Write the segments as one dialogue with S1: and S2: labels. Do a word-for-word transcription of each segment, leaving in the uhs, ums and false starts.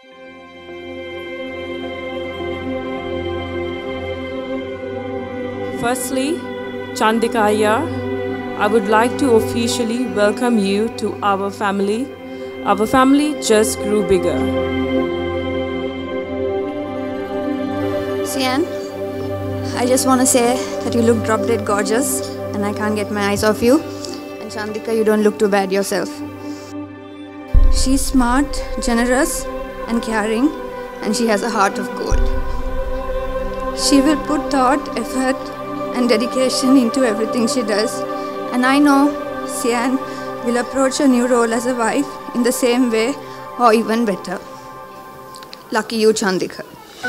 S1: Firstly, Chandika Iyer, I would like to officially welcome you to our family. Our family just grew bigger.
S2: Sian, I just want to say that you look drop dead gorgeous and I can't get my eyes off you. And Chandika, you don't look too bad yourself. She's smart, generous and caring, and she has a heart of gold. She will put thought, effort and dedication into everything she does. And I know Sian will approach a new role as a wife in the same way or even better. Lucky you, Chandika.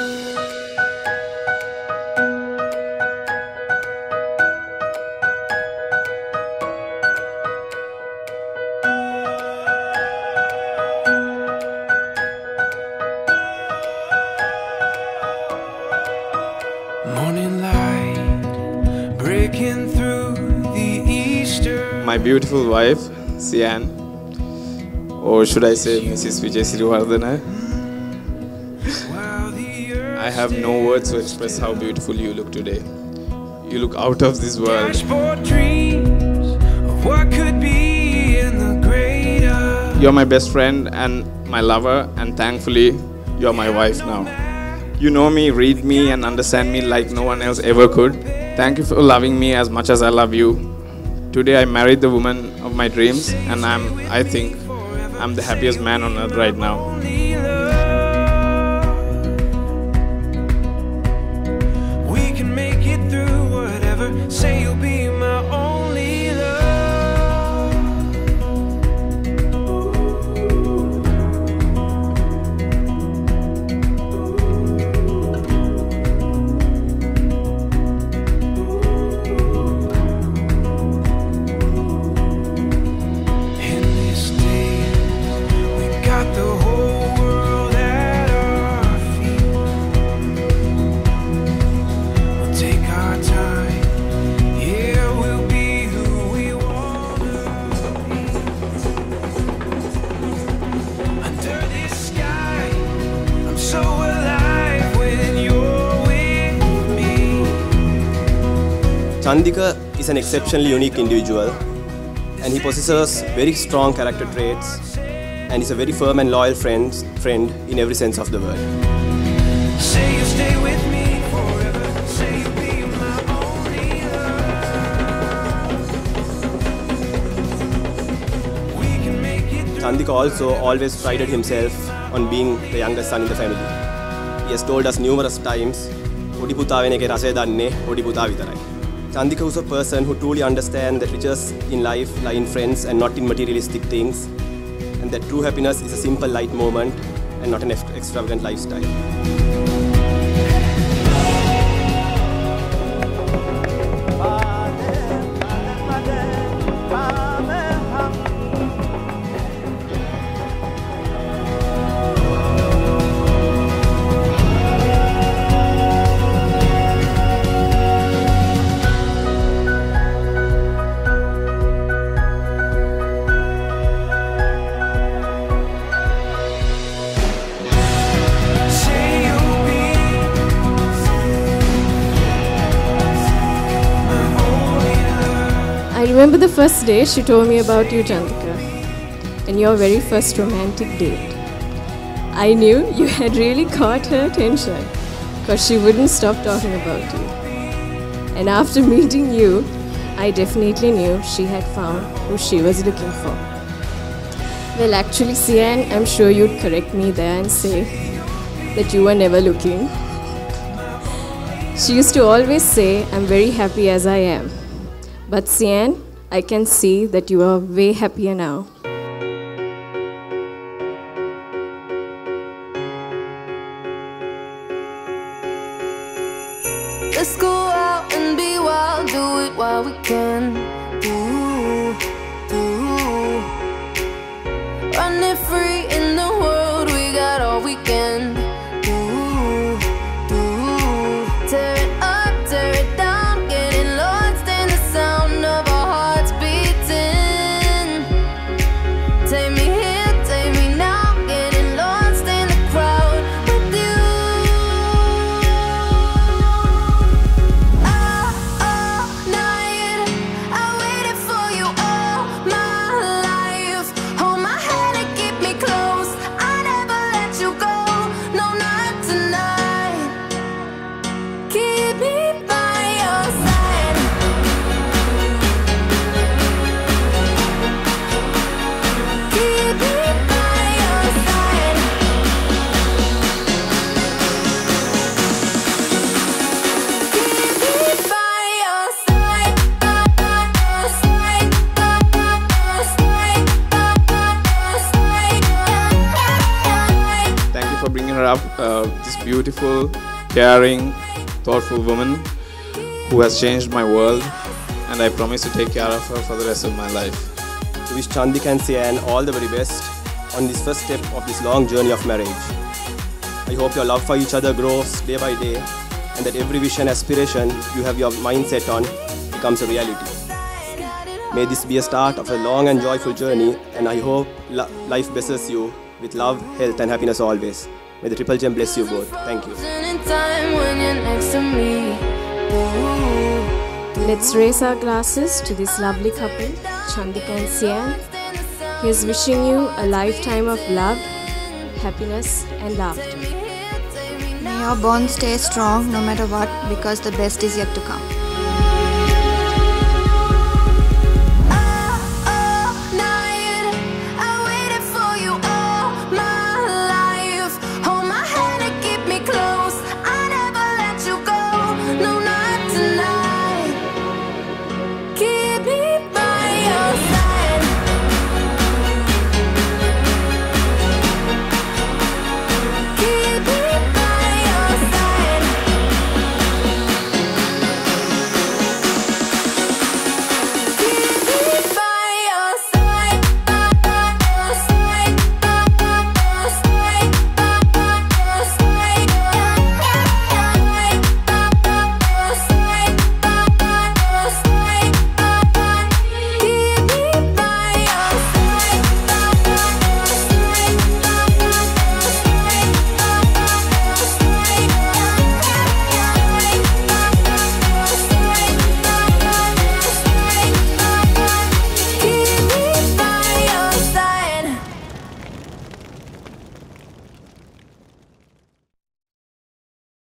S3: Morning light breaking through the eastern.
S4: My beautiful wife, Sian, or should I say Missus Vijay Sirivardhana. I have no words to express how beautiful you look today. You look out of this world.
S3: Dreams of what could be in the greater.
S4: You're my best friend and my lover, and thankfully, you're my wife now. You know me, read me and understand me like no one else ever could. Thank you for loving me as much as I love you. Today I married the woman of my dreams, and I'm, I think I'm the happiest man on earth right now.
S3: We can make it through whatever. Say you'll be my only love.
S5: Chandika is an exceptionally unique individual, and he possesses very strong character traits and is a very firm and loyal friend, friend in every sense of the word.
S3: Say you'll stay with me forever. Say you'll be my only love. We can make it through.
S5: Chandika also always prided himself on being the youngest son in the family. He has told us numerous times, "Odi puta weneke rasa danne, odi puta vitarai." Chandika was a person who truly understands that riches in life lie in friends and not in materialistic things, and that true happiness is a simple light moment and not an extravagant lifestyle.
S6: I remember the first day she told me about you, Chandika, and your very first romantic date. I knew you had really caught her attention because she wouldn't stop talking about you. And after meeting you, I definitely knew she had found who she was looking for. Well, actually, Sian, I'm sure you'd correct me there and say that you were never looking. She used to always say, I'm very happy as I am. But Sian, I can see that you are way happier now.
S7: Let's go out and be wild, do it while we can. Ooh, ooh. Running free in the world, we got all weekend. Ooh, ooh. Tear it up, tear it down, getting lost in the sound of our hearts beating. Take me here, take me now, getting lost in the crowd.
S4: bringing her up. Uh, this beautiful, caring, thoughtful woman who has changed my world, and I promise to take care of her for the rest of my life.
S5: To wish Chandika and Sian all the very best on this first step of this long journey of marriage. I hope your love for each other grows day by day, and that every vision and aspiration you have your mindset on becomes a reality. May this be a start of a long and joyful journey, and I hope lo- life blesses you with love, health and happiness always. May the Triple Gem bless you both. Thank you.
S7: In time when you're next to me. Ooh.
S6: Let's raise our glasses to this lovely couple, Chandika and Sian. He is wishing you a lifetime of love, happiness and laughter.
S2: May your bond stay strong no matter what, because the best is yet to come.